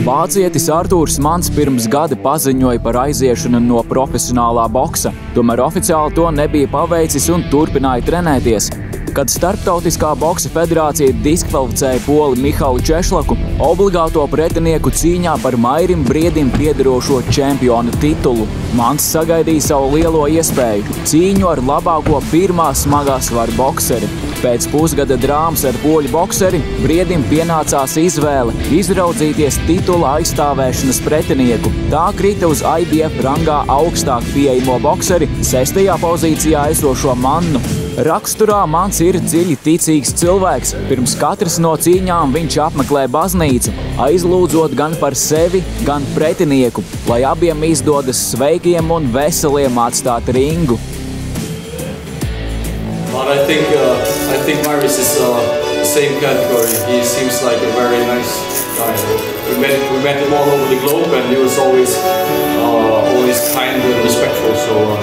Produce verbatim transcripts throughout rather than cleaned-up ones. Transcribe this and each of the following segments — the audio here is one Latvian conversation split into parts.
Vācietis Artūrs Mans pirms gada paziņoja par aiziešanu no profesionālā boksa, tomēr oficiāli to nebija paveicis un turpināja trenēties. Kad Starptautiskā boksa federācija diskvalificēja poli Mihalu Češlaku, obligāto pretinieku cīņā par Mairim Briedim piederošo čempiona titulu, Mans sagaidīja savu lielo iespēju – cīņu ar labāko pirmā smagā svara bokseri. Pēc pusgada drāmas ar poļu bokseri Briedim pienācās izvēle izraudzīties titula aizstāvēšanas pretinieku. Tā krita uz I B F rangā augstāk pieejamo bokseri, sestajā pozīcijā esošo Mannu. Raksturā Mans ir dziļi ticīgs cilvēks. Pirms katras no cīņām viņš apmeklē baznīcu, aizlūdzot gan par sevi, gan pretinieku, lai abiem izdodas sveikiem un veseliem atstāt ringu. But I think uh, I think Marius is uh, the same category. He seems like a very nice guy. We met we met him all over the globe, and he was always uh, always kind and respectful. So uh,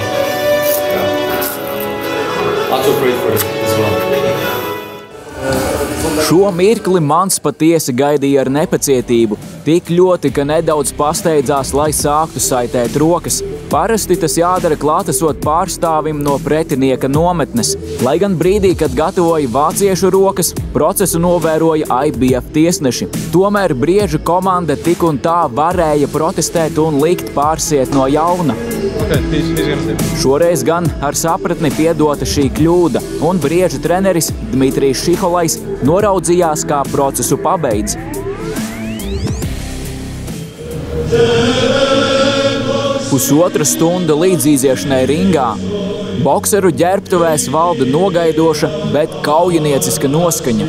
yeah, I feel great for him as well. Šo mirkli Mans patiesi gaidīja ar nepacietību, tik ļoti, ka nedaudz pasteidzās, lai sāktu saitēt rokas. Parasti tas jādara klātesot pārstāvim no pretinieka nometnes, lai gan brīdī, kad gatavoja vāciešu rokas, procesu novēroja I B F tiesneši. Tomēr Brieža komanda tik un tā varēja protestēt un likt pārsiet no jauna. Šoreiz gan ar sapratni piedota šī kļūda, un Brieža treneris Dmitrijs Šiholais noraudzījās, kā procesu pabeidz. Pusotra stunda līdz iziešanai ringā. Bokseru ģērbtuvēs valda nogaidoša, bet kaujinieciska noskaņa.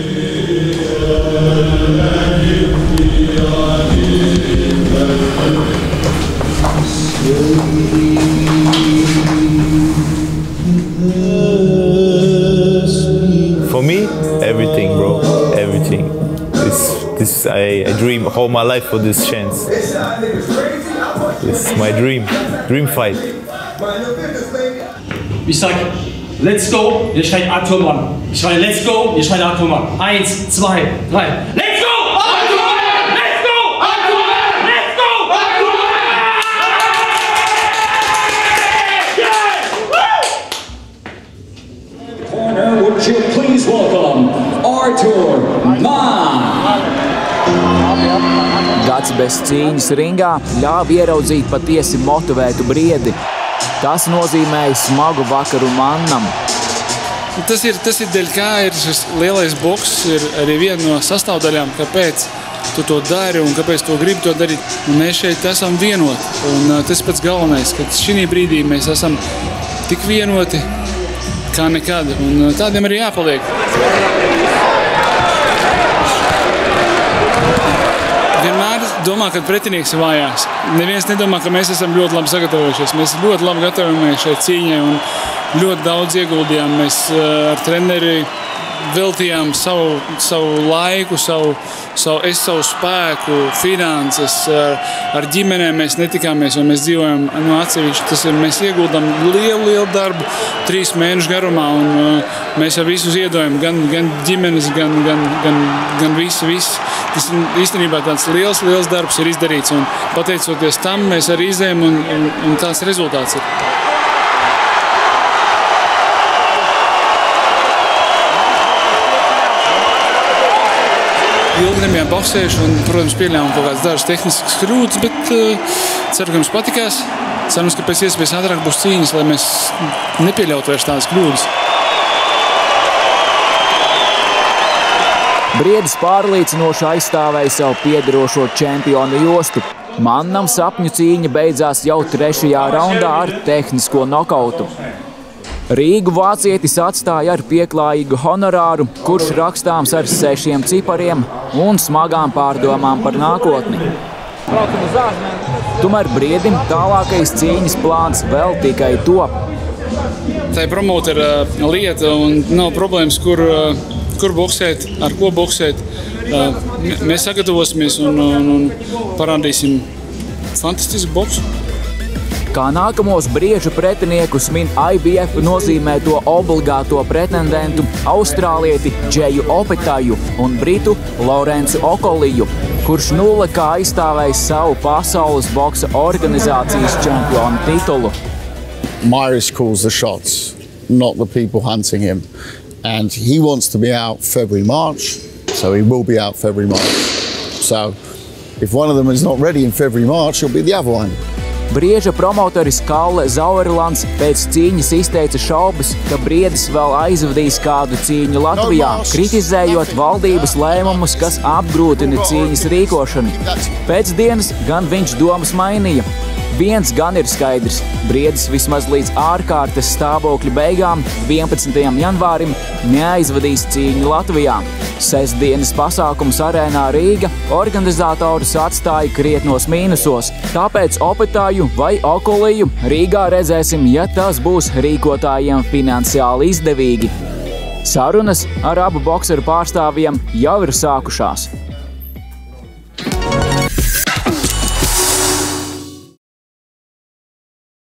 For me, everything, bro. Everything. This, this, I, I dream all my life for this chance. It's my dream. Dream fight. Ich sag, let's go, ihr schreit Artur Mann. Ich schreie, let's go, ihr schreit Artur Mann. Eins, zwei, drei. Let's go! Artur Mann! Let's go! Artur Mann! Let's go! Artur Mann! Corner, would you please welcome Artur Mann? Gads bez cīņas ringā ļāva ieraudzīt patiesi motivētu Briedi. Tas nozīmēja smagu vakaru Mannam. Tas ir, tas ir dēļ kā ir šis lielais boks, ir arī viena no sastāvdaļām, kāpēc tu to dari un kāpēc to gribi to darīt. Un mēs šeit esam vienoti. Un tas pats galvenais, ka šī brīdī mēs esam tik vienoti kā nekad. Un tādiem arī jāpaliek. Vienmēr domā, ka pretinieks ir vājāks. Neviens nedomā, ka mēs esam ļoti labi sagatavojušies. Mēs ļoti labi gatavojamies šai cīņai un ļoti daudz ieguldījām. Mēs ar treneri veltījām savu, savu laiku, savu, savu, es savu spēku, finanses. Ar, ar ģimenēm mēs netikāmies, jo mēs dzīvojam no atsevišķi. Tas ir, mēs ieguldām lielu, lielu darbu trīs mēnešu garumā un uh, mēs ar visu ziedojam, gan, gan ģimenes, gan, gan, gan, gan visu, visu. Tas īstenībā tāds liels, liels darbs ir izdarīts un pateicoties tam mēs arī izējam un, un, un tāds rezultāts ir. Ilgi nebijām boksējuši un, protams, pieļāvām kaut kādas dažas tehniskas kļūdas, bet uh, ceru, ka jums patikās. Cerams, ka pēc iespējas ātrāk būs cīņas, lai mēs nepieļautu vairs tādas kļūdas. Briedis pārliecinoši aizstāvēja savu piederošo čempionu jostu. Mannam sapņu cīņa beidzās jau trešajā raundā ar tehnisko nokautu. Rīgu vācietis atstāja ar pieklājīgu honorāru, kurš rakstāms ar sešiem cipariem un smagām pārdomām par nākotni. Tomēr Briedim tālākais cīņas plāns vēl tikai top. Tā ir promotera lieta un nav problēmas, kur, kur boksēt, ar ko boksēt. Mēs sagatavosimies un, un, un parādīsim fantastisku boksu. Kā nākamos brieža pretiniekus min I B F nozīmēto obligāto pretendentu austrālieti Džeju Opetaju un britu Lorenzu Okoliju, kurš nulekā aizstāvēs savu pasaules boksa organizācijas čempionu titulu. Myris calls the shots, not the people hunting him. And he wants to be out February, March, so he will be out February, March. So if one of them is not ready in February, March, it'll be the other one. Brieža promotoris Kalle Zauerlands pēc cīņas izteica šaubas, ka Briedis vēl aizvadīs kādu cīņu Latvijā, kritizējot valdības lēmumus, kas apgrūtina cīņas rīkošanu. Pēc dienas gan viņš domas mainīja. Viens gan ir skaidrs, Briedis vismaz līdz ārkārtas stāvokļa beigām, vienpadsmitajam janvārim, neaizvadīs cīņu Latvijā. Sestdienas pasākums arēnā Rīga organizatorus atstāja krietnos mīnusos, tāpēc Opetaju vai Okoliju Rīgā redzēsim, ja tas būs rīkotājiem finansiāli izdevīgi. Sarunas ar abu bokseru pārstāvjiem jau ir sākušās.